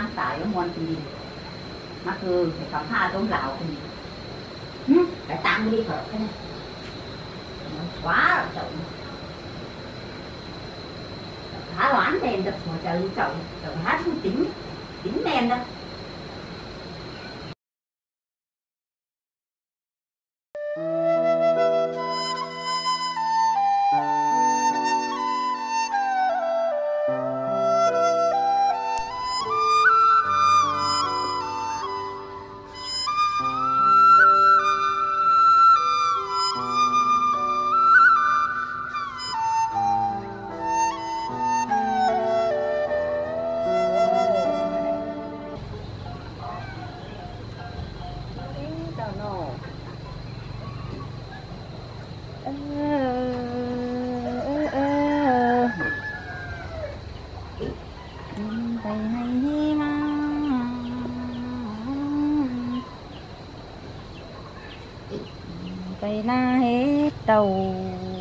mang tải ở mòn cái gì mà cứ phải khám phá giống lão cái gì cái tăng đi phở cái này quá là chậu há đoán đèn được mà chậu chậu há không tính đèn đâu. Cây na hết đầu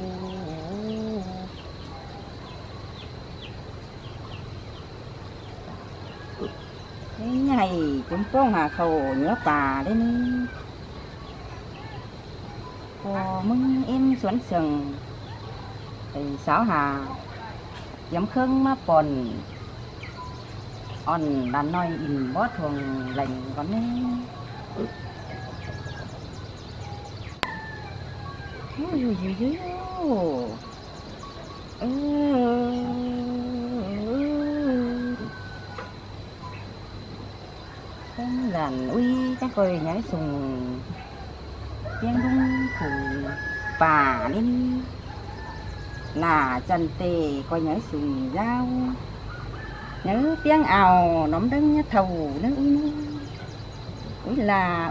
cái ngày chúng con hà khẩu nhớ bà đến có mừng em xuân sừng thì sáu hà giấm khương má bòn on đàn nói in bó thường lành con ấy con làn uy chắc coi nhảy sùng tiếng đúng thủ bà nên là chân tề coi nhảy sùng dao nhớ tiếng ào nóm đứng thầu nó úi là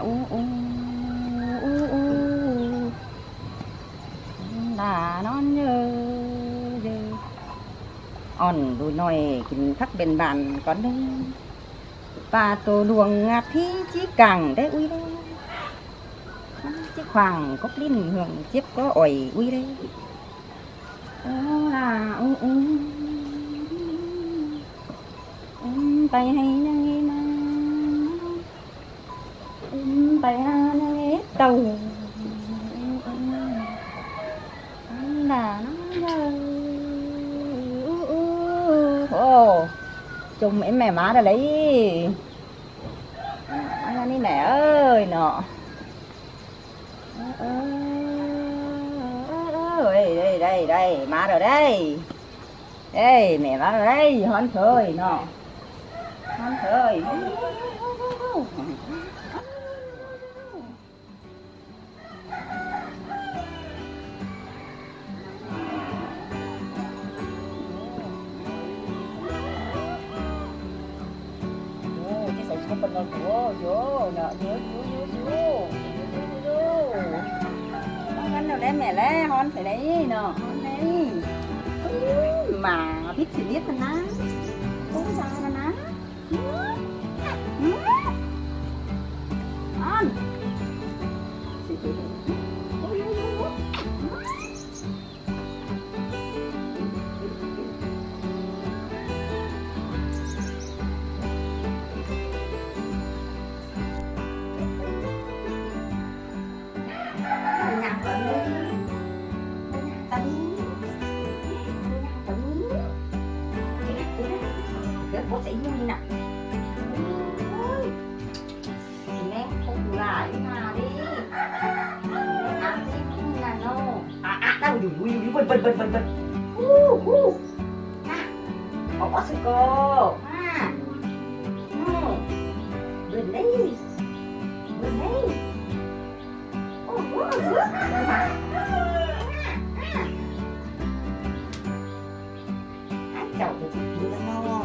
là non nhớ on đôi nồi kinh khắc bên bàn con đấy và tổ luồng ngạt thi chí càng đấy uy đấy chiếc hoàng cốc linh hưởng chiếc có ỏi uy đấy là tay hay nghe mà tay ha nghe đầu là nó chung mẹ má ra lấy anh đi nè ơi nọ đây má rồi đây mẹ má rồi đây hòn khơi nọ hòn khơi vô ăn đâu đấy mẹ lẽ hòn phải đấy nọ hòn đấy mà biết thì biết thân á cũng sao thân á hòn bố sẽ vui nè mẹ không lại mà đi ăn đi là no đâu vui vân có sư cô bên đây chậu thì chị no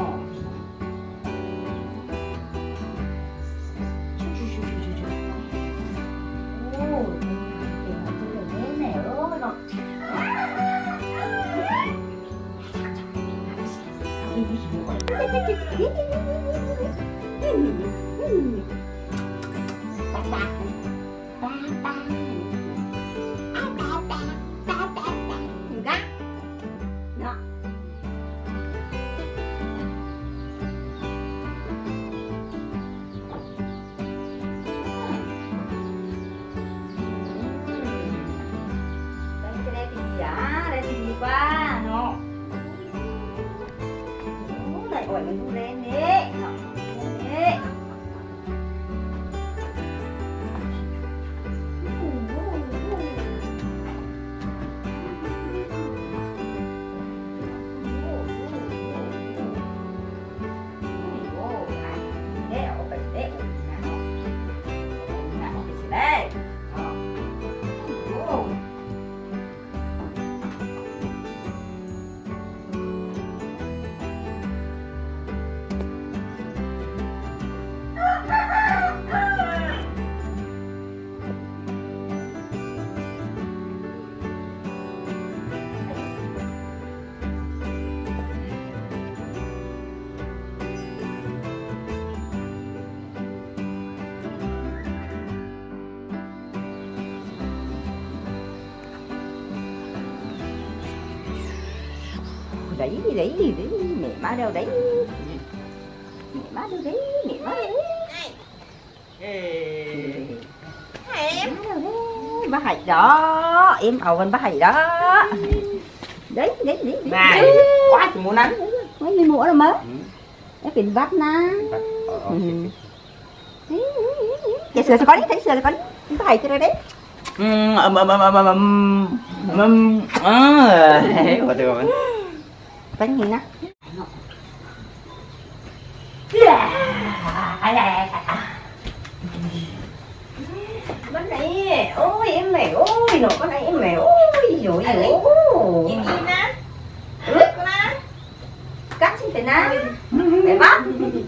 gọi mình thu lên đấy. Đấy. Đấy mẹ má đâu đấy, mẹ má đâu đấy, mẹ má đâu đấy, em đâu đấy, bác Hạnh đó, em ầu bên bác Hạnh đó, đấy này quá chị muốn ăn mấy người mua đâu mới, cái tiền vắt na, cái sườn có đấy, thấy sườn có đấy, bác Hạnh cho đấy. Bánh gì nè bánh này ôi em mẹ ôi nổ con này em mẹ ôi rồi ôi Nhìn nhìn nè. cắt xin phải ná để bắt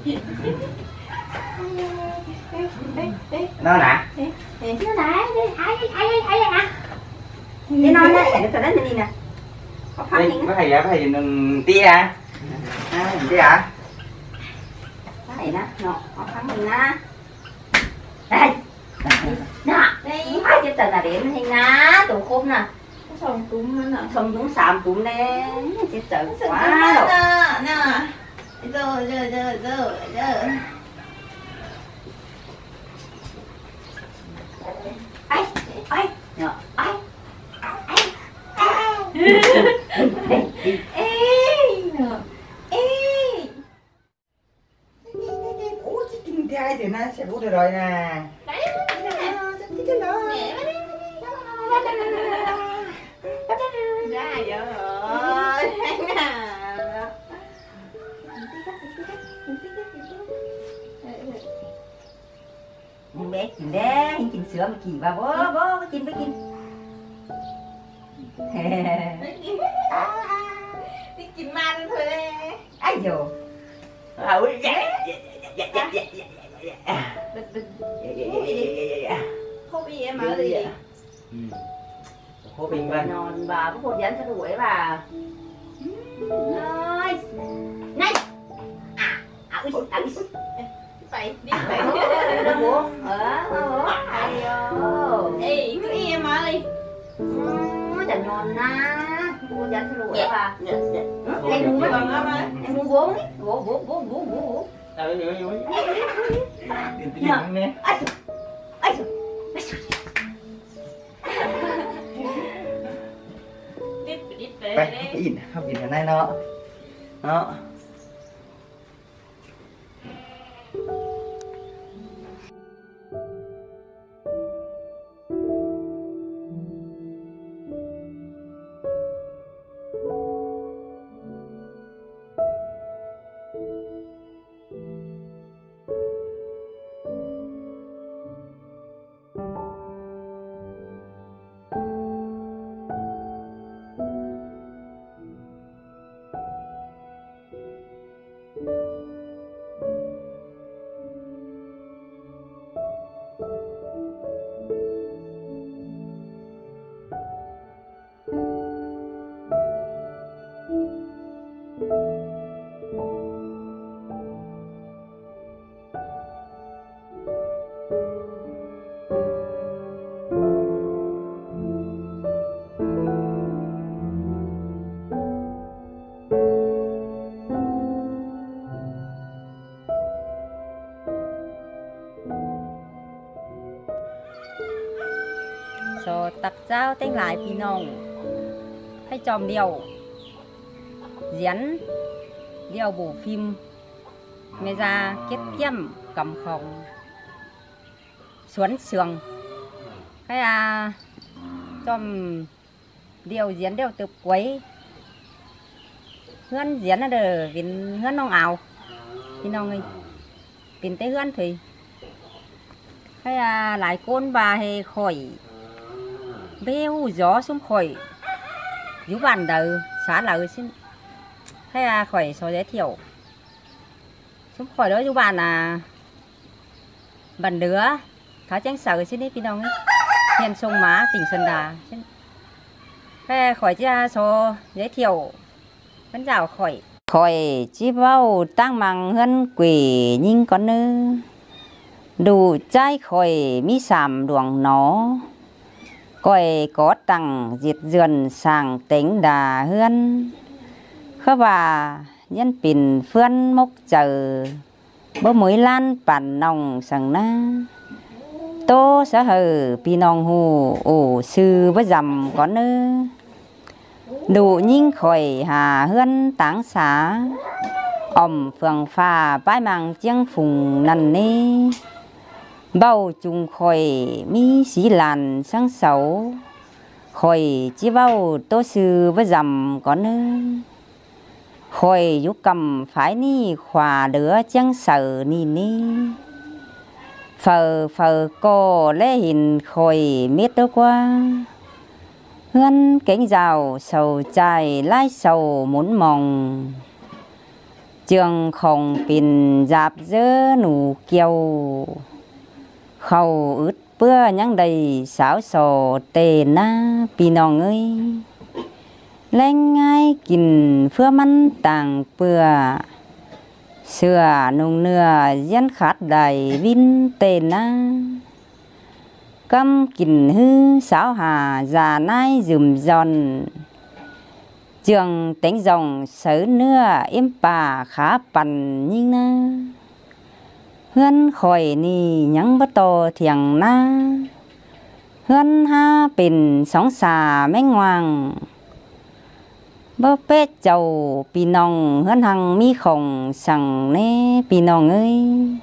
nó nè nó nè hay à đi nói nè để tao đánh đi nè có phải có thầy đừng tia à tia à cái này nè nó phán mình nè đây nè đây hai cái tờ là điểm hình nè tủ khúc nè Xong túm nó nè. xong chúng sàm tụm lên cái tờ Xong quá rồi nè. Giờ. ai nè ai ủa chứ kinh trai thì nó sẽ bút được rồi nè Ra rồi. nhưng bé chín đé hình chín sữa mà kỳ vào bố chín với chín Đi chín man thôi đấy. ai dồ Không ý em ở gì. cô Bình Vân non bà có một dẫn cho đuổi bà ơi này Phải đi phải phải. bố ai Ê, cứ ý em ở đi. chẳng non na cô dẫn cho đuổi bà Em muốn với bằng á. em muốn bố ấy bố nè ai Đi về cái đây. gì không nhìn này nó so tập giao tên lại phi nông hay chòm điều diễn điều bộ phim mẹ ra kết kiêm cầm phòng xuống sườn cái trong điều diễn đều từ quấy hươn diễn là được vì hươn nông ảo thì nông ấy vì tới hươn thì cái lại côn bà hay khỏi béo gió xuống khỏi dưới bàn đầu xá lời xin cái khỏi số giới thiệu xuống khỏi đó dưới bàn là bàn đứa tháo tránh sợ xin đi nông ấy hiện sông má tỉnh Sơn Đà cái khỏi ra số giới thiệu vẫn rào khỏi chỉ bao tăng bằng hơn quỷ nhưng con nữ đủ trái khỏi mi sàm luồng nó coi có tăng diệt dườn sàng tính đà hơn khá bà nhân pin phương mốc chờ bố mới lan bản nòng sẵn na tô xã hờ pi nòng hù ổ sư với dầm có nữ đủ nhưng khỏi hà hơn táng xá phường phà bãi màng chiang phùng nằn nê bao trùng khỏi mi xí làn sáng sấu khỏi chỉ bao tô sư với dầm có nữ khỏi giúp cầm phải ni khỏa đứa chẳng sợ ni ni phờ cô lê hình khỏi miết đó qua hươn cánh rào sầu chài lái sầu muốn mong trường không pin dạp dơ nụ kiều khâu ướt bữa nhắn đầy xáo sổ tề na pi nòng ơi lên ngay kìn phưa mắn tàng bừa xưa nung nưa dân khát đầy vin tề na căm kìn hư xáo hà già nai dùm giòn trường tính dòng sở nưa im bà khá bằn nhưng na hươn khỏi ni nhắn bất tô thiàng na hươn ha pin sóng xà mấy ngoàng bơ pết chầu pi nòng hươn hằng mi khổng sằng nê pi nòng ơi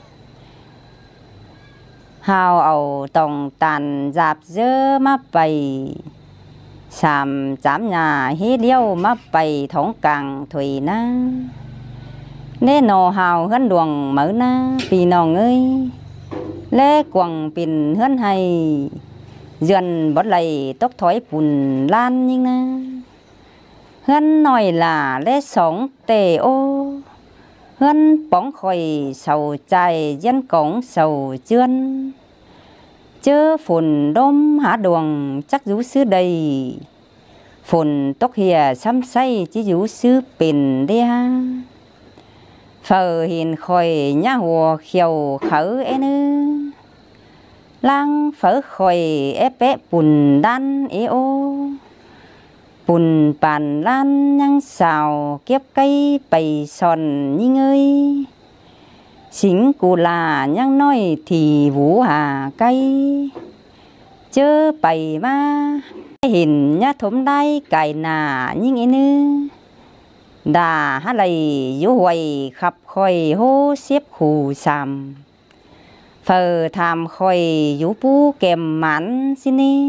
hào ẩu tổng tàn dạp dơ má bày sàm chám nhà hí liêu má bày thống càng thủy na nê nô hào hân luồng mở na pi nòng ơi lê quầng pin hân hay dần bớt lầy tóc thói bùn lan nhưng na hân nói là lê sống tề ô hân bóng khỏi sầu chài dân cổng sầu chươn chớ phồn đôm há đường chắc rú xứ đầy phồn tóc hìa xăm say chỉ rú xứ pin đi ha phờ hiền khỏi nhá hùa khiều khở ế nữ lang phở khỏi ép bé bùn đan ế ô bùn bàn lan nhang xào kiếp cây bày sòn như ơi xính cụ là nhang nói thì vũ hà cây chớ bày ma hình nhá thốm đai cài nà nhưng ế nữ đà hát lầy dũ hoài khắp khỏi hô xếp khủ xàm phờ tham khỏi dũ pu kèm mãn xin đi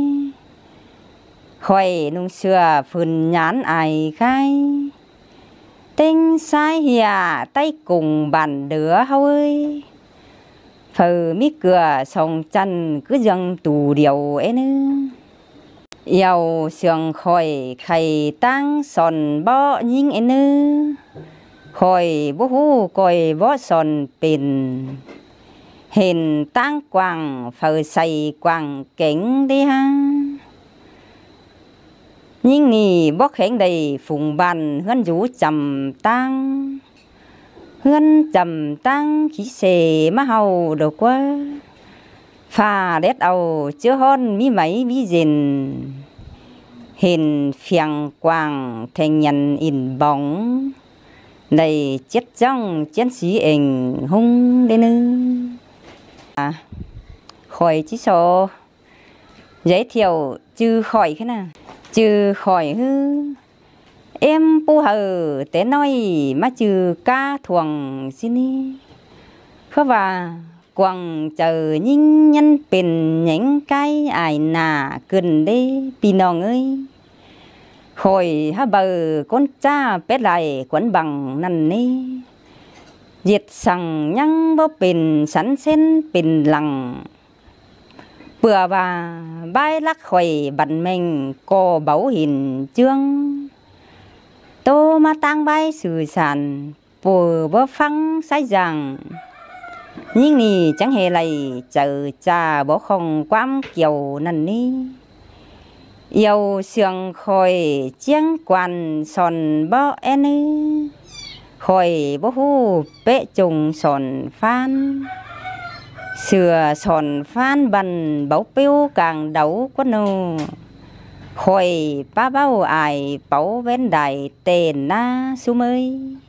khỏi nung xưa phun nhán ai khai tinh sai hìa tay cùng bàn đứa hao ơi phờ mi cửa sòng chân cứ dâng tù điều ấy nữa yêu sương khỏi khay tăng sòn bó nhưng ấy nữa khỏi bố hú coi bó sòn pin hình tăng quàng phờ say quàng kính đi ha nhưng nì bó khénh đầy phùng bàn hân rú chầm tăng hân chầm tăng khí xề má hầu đồ quá pha đét ầu chứa hôn mi máy mi dền hình phiàng quàng thành nhận in bóng đầy chết trong chiến sĩ ảnh hung đến ư khỏi chỉ số giới thiệu trừ khỏi thế nào trừ khỏi hư em pu hờ té nói má trừ ca thuồng xin đi khớ và quăng chờ nhìn nhânเป็นnhững cái ai nà cần đi pi nong ơi hồi ha bờ con cha bé lại quấn bằng năn ní diệt sằng nhăng bóเป็นsẵn senเป็นหลังbừa và bay lắc khỏi bận mình có bảo hình chương tô mà tăng bayสื่อสารbừa bó phăng sai rằng nhưng nì chẳng hề lại chờ cha bó không quám kiều năn ní yêu sương khỏi chiang quan sòn bó en khỏi bó hu bệ trùng sòn phan sửa sòn phan bần báu piu càng đấu quất nô khỏi ba bao ai báu ven đài tên na su mới